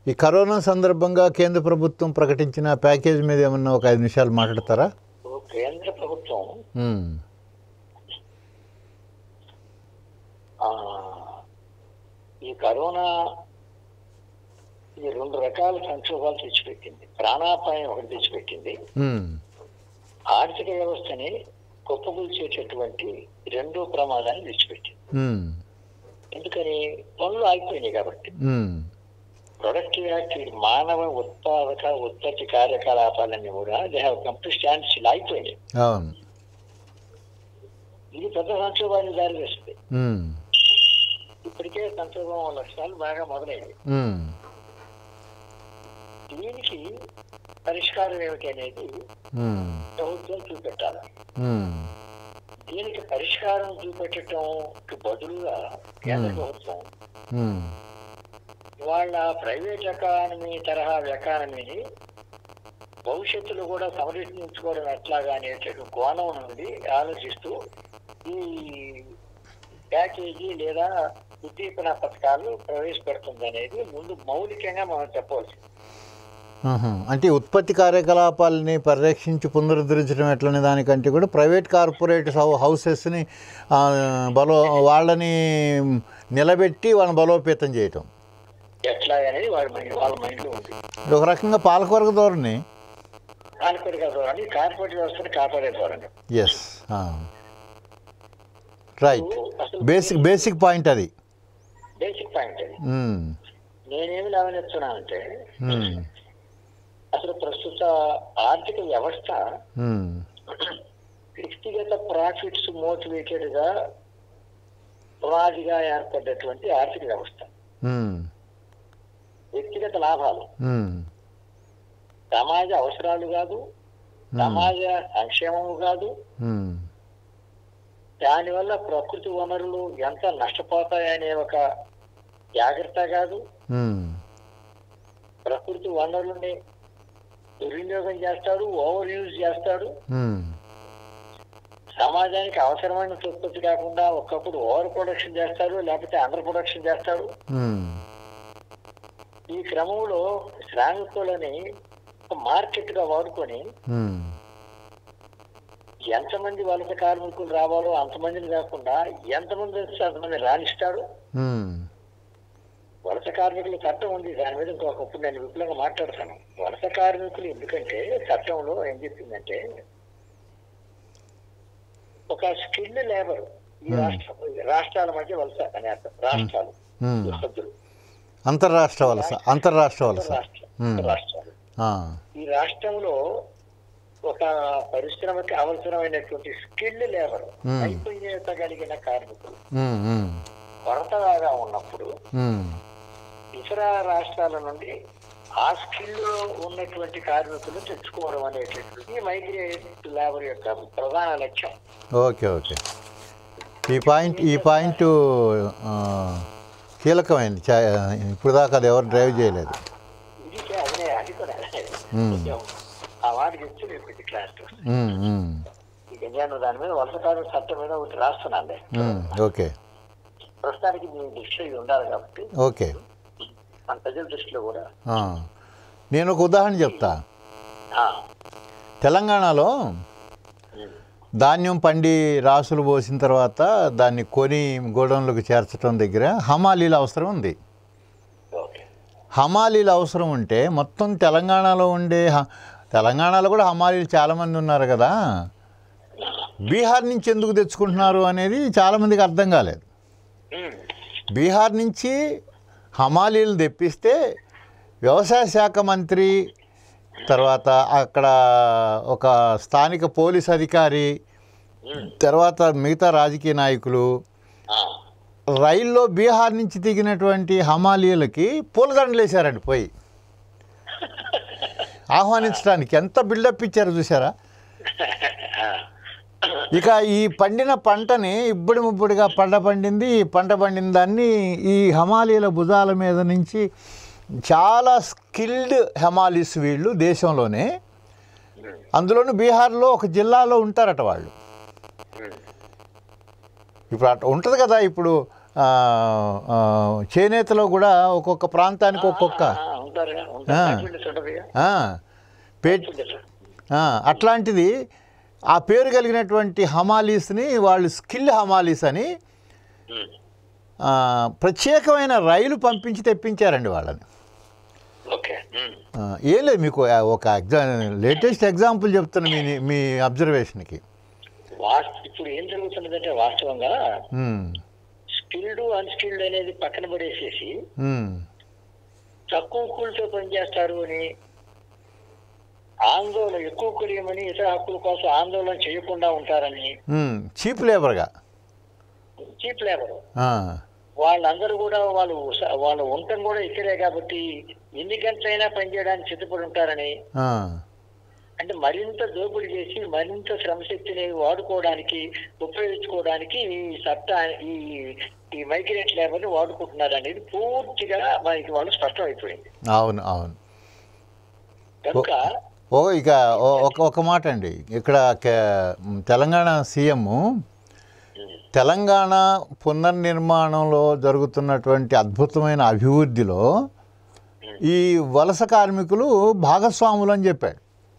ఈ కరోనా సందర్భంగా కేంద్ర ప్రభుత్వం ప్రకటించిన ప్యాకేజ్ మీద ఏమన్నా ఒక 5 నిమిషాలు మాట్లాడతారా? కేంద్ర ప్రభుత్వం ఈ కరోనా ఈ 2 రకాల సంక్షోభాలు తెచ్చిపెట్టింది. ప్రాణాపాయం ఒకటి తెచ్చిపెట్టింది, ఆర్థిక వ్యవస్థని కుప్పకూల్చేటటువంటి 2వ ప్రమాదాన్ని తెచ్చిపెట్టింది. ఎందుకని? పనులు ఆగిపోయినాయి కాబట్టి. ప్రొడక్టివ్ యాక్టివిటీ, మానవ ఉత్పత్తి కార్యకలాపాలన్నీ కూడా they have complete standstill అయిపోయినాయి. ఇది పెద్ద సంక్షోభాన్ని దారి వేస్తుంది. ఇప్పటికే సంక్షోభం లక్షణాలు బాగా మొదలైనవి. దీనికి పరిష్కారం ఏమిటి అనేది ప్రభుత్వం చూపెట్టాలి. దీనికి పరిష్కారం చూపెట్టడంకి బదులుగా కేంద్ర ప్రభుత్వం వాళ్ళ ప్రైవేట్ ఎకానమీ తరహా ఎకానమీని భవిష్యత్తులో కూడా సంరక్షించుకోవడం ఎట్లాగా అనేటువంటి కోణం నుండి ఆలోచిస్తూ ఈ ప్యాకేజీ లేదా ఉద్దీపన పథకాలు ప్రవేశపెడుతుంది అనేది ముందు మౌలికంగా మనం చెప్పవలసింది. అంటే ఉత్పత్తి కార్యకలాపాలని పరిరక్షించి పునరుద్ధరించడం ఎట్లనే దానికంటే కూడా ప్రైవేట్ కార్పొరేట్ హౌసెస్ని వాళ్ళని నిలబెట్టి వాళ్ళని బలోపేతం చేయటం ఎట్లా అనేది వాళ్ళ మైండ్లో ఉంది. ఒక రకంగా పాలకవర్గ ధోరణి, కార్పొరేట్ వ్యవస్థను కాపాడే ధోరణి. Yes, right. బేసిక్ పాయింట్ అది. నేనేమి లేవనెత్తున్నానంటే, అసలు ప్రస్తుత ఆర్థిక వ్యవస్థ వ్యక్తిగత ప్రాఫిట్స్ మోటివేటెడ్ గా పునాదిగా ఏర్పడ్డటువంటి ఆర్థిక వ్యవస్థ. వ్యక్తిగత లాభాలు సమాజ అవసరాలు కాదు, సమాజ సంక్షేమము కాదు. దానివల్ల ప్రకృతి వనరులు ఎంత నష్టపోతాయనే ఒక జాగ్రత్త కాదు. ప్రకృతి వనరుల్ని దుర్వినియోగం చేస్తాడు, ఓవర్ యూజ్ చేస్తాడు. సమాజానికి అవసరమైన ఉత్పత్తి కాకుండా ఒకప్పుడు ఓవర్ ప్రొడక్షన్ చేస్తాడు, లేకపోతే అండర్ ప్రొడక్షన్ చేస్తాడు. ఈ క్రమంలో శ్రామికులని మార్కెట్ గా వాడుకొని ఎంతమంది వలస కార్మికులు రావాలో అంతమందిని కాకుండా ఎంతమంది వస్తే అంతమంది రాణిస్తాడు. వలస కార్మికుల చట్టం ఉంది, దాని మీద ఇంకొకప్పుడు నేను విపులంగా మాట్లాడతాను. వలస కార్మికులు ఎందుకంటే చట్టంలో ఏం చెప్పిందంటే, ఒక స్కిల్డ్ లేబర్ ఈ రాష్ట్రాల మధ్య వలస అనే అర్థం. రాష్ట్రాలు అంతర్రాష్ట్ర వలస. ఈ రాష్ట్రంలో ఒక పరిశ్రమకి అవసరమైనటువంటి స్కిల్డ్ లేబర్, నైపుణ్యత కార్మికులు కొరతగా ఉన్నప్పుడు ఇతర రాష్ట్రాల నుండి ఆ స్కిల్ ఉన్నటువంటి కార్మికులు తెచ్చుకోవడం అనేటువంటిది మైగ్రేట్ లేబర్ యొక్క ప్రధాన లక్ష్యం. ఓకే. ఈ పాయింట్ కీలకమైంది. ఇప్పుడు దాకా అది ఎవరు డ్రైవ్ చేయలేదు. అది కూడా ఆ మాట చెప్తే మీకు క్లాస్ ఇక నేను దాని మీద వలస కార్మిక చట్టం మీద ఒకటి రాస్తున్నాను. ఓకే, ప్రస్తుతానికి మీ దృష్టిలో ఇది ఉండాలి కాబట్టి ఓకే, మన ప్రజల దృష్టిలో కూడా. నేను ఒక ఉదాహరణ చెప్తా. తెలంగాణలో ధాన్యం పండి రాసులు పోసిన తర్వాత దాన్ని కొని గోడౌన్లకు చేర్చడం దగ్గర హమాలీల అవసరం ఉంది. హమాలీల అవసరం ఉంటే మొత్తం తెలంగాణలో కూడా హమాలీలు చాలామంది ఉన్నారు కదా, బీహార్ నుంచి ఎందుకు తెచ్చుకుంటున్నారు అనేది చాలామందికి అర్థం కాలేదు. బీహార్ నుంచి హమాలీలు తెప్పిస్తే వ్యవసాయ శాఖ మంత్రి, తర్వాత అక్కడ ఒక స్థానిక పోలీస్ అధికారి, తర్వాత మిగతా రాజకీయ నాయకులు రైల్లో బీహార్ నుంచి దిగినటువంటి హమాలీలకి పూలదండలు వేశారండి. పోయి ఆహ్వానించడానికి ఎంత బిల్డప్ ఇచ్చారో చూసారా. ఇక ఈ పండిన పంటని ఇబ్బడిముబ్బడిగా పంట పండిన దాన్ని ఈ హమాలీల భుజాల మీద నుంచి చాలా స్కిల్డ్ హమాలీస్ వీళ్ళు దేశంలోనే, అందులోనూ బీహార్లో ఒక జిల్లాలో ఉంటారట వాళ్ళు. ఇప్పుడు అట్లా ఉంటుంది కదా. ఇప్పుడు చేనేతలో కూడా ఒక్కొక్క ప్రాంతానికి ఒక్కొక్క అట్లాంటిది ఆ పేరు కలిగినటువంటి హమాలీస్ని వాళ్ళు స్కిల్ హమాలీస్ అని ప్రత్యేకమైన రైలు పంపించి తెప్పించారండి వాళ్ళని. ఏం లేదు, మీకు ఒక లేటెస్ట్ ఎగ్జాంపుల్ చెప్తాను మీ అబ్జర్వేషన్కి. ఇప్పుడు ఏం జరుగుతున్నదంటే వాస్తవంగా స్కిల్డ్ అన్స్కిల్డ్ అనేది పక్కన పడేసేసి తక్కువ కూలితో పనిచేస్తారు అని ఆందోళన, ఎక్కువ కూలియమని ఇతర హక్కుల కోసం ఆందోళన చేయకుండా ఉంటారని చీప్ లేబర్ వాళ్ళందరూ కూడా వాళ్ళు ఉండటం కూడా ఇక్కడే కాబట్టి ఎన్ని గంటలైనా పనిచేయడానికి సిద్ధపడి ఉంటారని, అంటే మరింత దోపిడీ చేసి మరింత శ్రమశక్తిని వాడుకోవడానికి ఉపయోగించుకోవడానికి ఈ మైగ్రేట్ లేబర్ని వాడుకుంటున్నారు అనేది పూర్తిగా మనకి వాళ్ళు స్పష్టం అయిపోయింది. అవును అవును. కనుక ఇక ఒక మాట అండి, ఇక్కడ తెలంగాణ సీఎం తెలంగాణ పునర్నిర్మాణంలో జరుగుతున్నటువంటి అద్భుతమైన అభివృద్ధిలో ఈ వలస కార్మికులు భాగస్వాములు అని చెప్పాడు.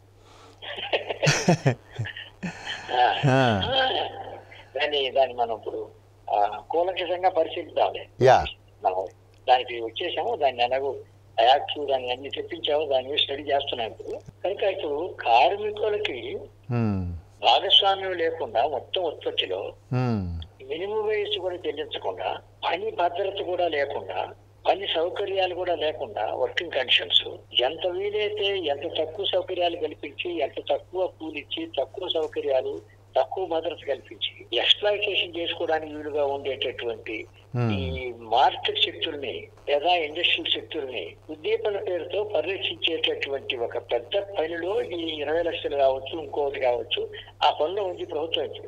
దాన్ని మనం ఇప్పుడు కూలంకషంగా పరిశీలిద్దాంలే. మనం దానికి వచ్చేసాము, దాన్ని ఎలాగో యాక్ట్ దాన్ని అన్ని తెప్పించాము, దాని మీద స్టడీ చేస్తున్నాం ఇప్పుడు. కనుక ఇప్పుడు కార్మికులకి భాగస్వామ్యం లేకుండా మొత్తం ఉత్పత్తిలో మినిమం వేజ్ కూడా చెల్లించకుండా, పని భద్రత కూడా లేకుండా, పని సౌకర్యాలు కూడా లేకుండా, వర్కింగ్ కండిషన్స్ ఎంత వీలైతే ఎంత తక్కువ సౌకర్యాలు కల్పించి, ఎంత తక్కువ కూలిచ్చి, తక్కువ సౌకర్యాలు, తక్కువ భద్రత కల్పించి ఎక్స్ప్లాయిటేషన్ చేసుకోవడానికి వీలుగా ఉండేటటువంటి ఈ మార్కెట్ శక్తుల్ని లేదా ఇండస్ట్రియల్ శక్తుల్ని ఉద్దీపన పేరుతో పరిరక్షించేటటువంటి ఒక పెద్ద పనిలో ఈ 20 లక్షలు కావచ్చు, ఇంకోటి కావచ్చు, ఆ పనిలో ఉంది ప్రభుత్వం ఇప్పుడు.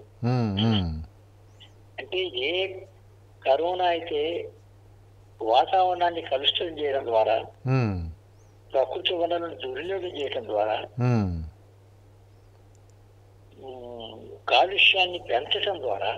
అంటే ఏ కరోనా అయితే వాతావరణాన్ని కలుషితం చేయడం ద్వారా, ప్రకృతి వనరులను దుర్వినియోగం చేయడం ద్వారా, కాలుష్యాన్ని పెంచడం ద్వారా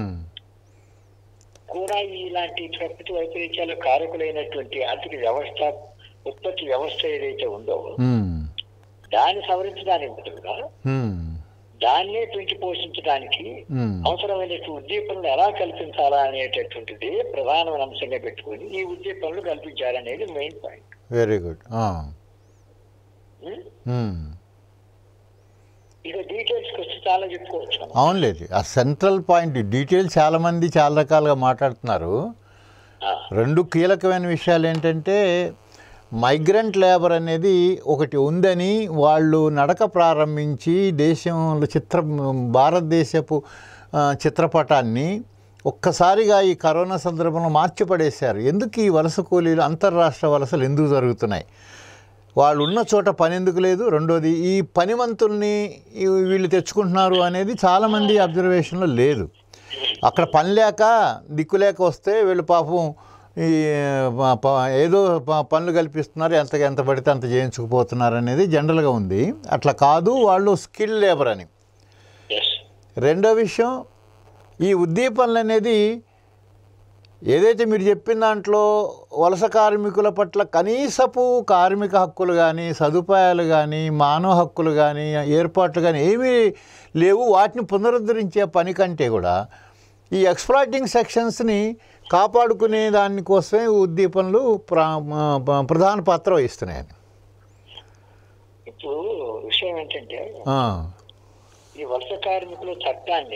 కూడా ఇలాంటి ప్రకృతి వైపరీత్యాలు కారకులైనటువంటి ఆర్థిక వ్యవస్థ, ఉత్పత్తి వ్యవస్థ ఏదైతే ఉందో దాన్ని సవరించడానికి బదులుగా దాన్నే పెంచి పోషించడానికి అవసరమైనటువంటి ఉద్దీపనలు ఎలా కల్పించాలా అనేటటువంటిది ప్రధానమైన అంశంగా పెట్టుకుని ఈ ఉద్దీపనలు కల్పించాలనేది మెయిన్ పాయింట్. Very good. ఇక డీటెయిల్స్కి వచ్చి చాలా చెప్పుకోవచ్చు. అవునులేదు, ఆ సెంట్రల్ పాయింట్ డీటెయిల్స్ చాలామంది చాలా రకాలుగా మాట్లాడుతున్నారు. రెండు కీలకమైన విషయాలు ఏంటంటే, మైగ్రెంట్ లేబర్ అనేది ఒకటి ఉందని వాళ్ళు నడక ప్రారంభించి దేశంలో భారతదేశపు చిత్రపటాన్ని ఒక్కసారిగా ఈ కరోనా సందర్భంలో మార్చిపడేశారు. ఎందుకు ఈ వలస కూలీలు, అంతర్రాష్ట్ర వలసలు ఎందుకు జరుగుతున్నాయి, వాళ్ళు ఉన్న చోట పని ఎందుకు లేదు, రెండోది ఈ పనిమంతుల్ని వీళ్ళు తెచ్చుకుంటున్నారు అనేది చాలామంది అబ్జర్వేషన్లో లేదు. అక్కడ పని లేక దిక్కులేక వస్తే వీళ్ళు పాపం ఈ ఏదో పనులు కల్పిస్తున్నారు, ఎంత పడితే అంత చేయించుకుపోతున్నారు అనేది జనరల్గా ఉంది. అట్లా కాదు, వాళ్ళు స్కిల్ లేబర్ అని. రెండో విషయం, ఈ ఉద్దీపనలు అనేది ఏదైతే మీరు చెప్పిన దాంట్లో వలస కార్మికుల పట్ల కనీసపు కార్మిక హక్కులు కానీ, సదుపాయాలు కానీ, మానవ హక్కులు కానీ, ఏర్పాట్లు కానీ ఏమీ లేవు. వాటిని పునరుద్ధరించే పని కంటే కూడా ఈ ఎక్స్‌ప్లాయిటింగ్ సెక్షన్స్ని కాపాడుకునే దానికోసమే ఉద్దీపనలు ప్రధాన పాత్ర వహిస్తున్నాయని. ఇప్పుడు విషయం ఏంటంటే, ఈ వలస కార్మికుల చట్టాన్ని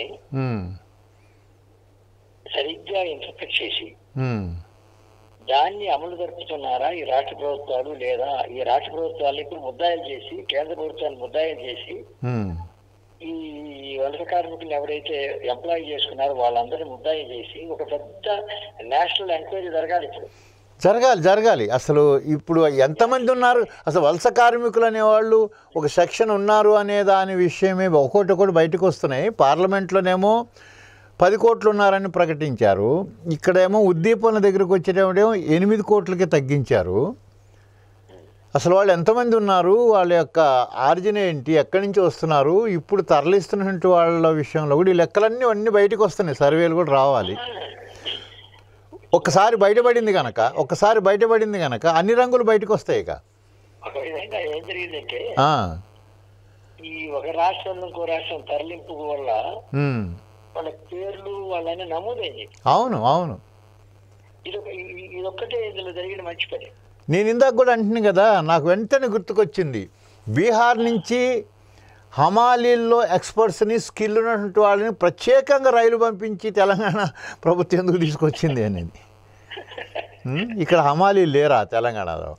సరిగ్గా ఇంటర్ప్రెట్ చేసి దాన్ని అమలు జరుపుతున్నారా ఈ రాష్ట్ర ప్రభుత్వాలు, లేదా ఈ రాష్ట్ర ప్రభుత్వాలు ఇప్పుడు ముద్దాయిలు చేసి, కేంద్ర ప్రభుత్వాన్ని ముద్దాయిలు చేసి ఈ వలస కార్మికులు ఎవరైతే ఎంప్లాయ్ చేసుకున్నారో వాళ్ళందరినీ ముద్దాయి చేసి ఒక పెద్ద నేషనల్ ఎంక్వైరీ జరగాలి. ఇప్పుడు జరగాలి. అసలు ఇప్పుడు ఎంతమంది ఉన్నారు, అసలు వలస కార్మికులు అనేవాళ్ళు ఒక సెక్షన్ ఉన్నారు అనే దాని విషయమే ఒకటి బయటకు వస్తున్నాయి. పార్లమెంట్లోనేమో 10 కోట్లు ఉన్నారని ప్రకటించారు, ఇక్కడేమో ఉద్దీపన దగ్గరకు వచ్చేటేమో 8 కోట్లకి తగ్గించారు. అసలు వాళ్ళు ఎంతమంది ఉన్నారు, వాళ్ళ యొక్క ఆరిజిన్ ఏంటి, ఎక్కడి నుంచి వస్తున్నారు, ఇప్పుడు తరలిస్తున్నటువంటి వాళ్ళ విషయంలో కూడా ఈ లెక్కలన్నీ బయటకు వస్తున్నాయి, సర్వేలు కూడా రావాలి. ఒక్కసారి బయటపడింది కనుక అన్ని రంగులు బయటకు వస్తాయి ఇక. ఒక విధంగా ఏం జరిగిందంటే ఆ, ఈ ఒక రాష్ట్రం ఇంకో రాష్ట్రం తరలింపు వల్ల ఉమ్, వాళ్ళ పేర్లు వాళ్ళని నమోదైంది. అవును అవును. ఇదొక్కటే ఇందులో జరిగిన మంచి పని. నేను ఇందాక కూడా అంటున్నాను కదా, నాకు వెంటనే గుర్తుకొచ్చింది, బీహార్ నుంచి హమాలీల్లో ఎక్స్పర్ట్స్ని స్కిల్ ఉన్నటువంటి వాళ్ళని ప్రత్యేకంగా రైలు పంపించి తెలంగాణ ప్రభుత్వం ఎందుకు తీసుకొచ్చింది అనేది. ఇక్కడ హమాలీ లేరా తెలంగాణలో?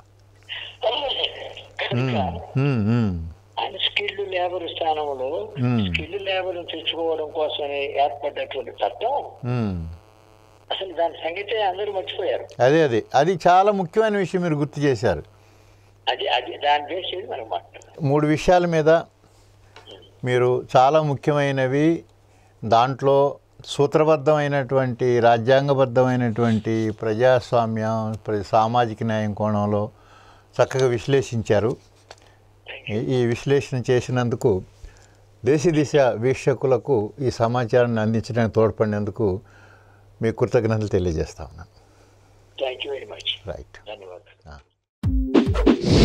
ఆయన స్కిల్డ్ లేబర్ స్థానంలో స్కిల్డ్ లేబర్ తెచ్చుకోవడం కోసమే ఏర్పడ్డటువంటి చట్టం, అసలు దాని సంగతి అందరూ మర్చిపోయారు. అది చాలా ముఖ్యమైన విషయం మీరు గుర్తు చేశారు. అది దాని బేస్ చేసి మనం మాట్లాడాలి. 3 విషయాల మీద మీరు చాలా ముఖ్యమైనవి, దాంట్లో సూత్రబద్ధమైనటువంటి రాజ్యాంగబద్ధమైనటువంటి ప్రజాస్వామ్యం సామాజిక న్యాయం కోణంలో చక్కగా విశ్లేషించారు. ఈ విశ్లేషణ చేసినందుకు దేశ దిశ వీక్షకులకు ఈ సమాచారాన్ని అందించడానికి తోడ్పడినందుకు మీ కృతజ్ఞతలు తెలియజేస్తా ఉన్నాను. Thank you very much. Right. ధన్యవాదాలు.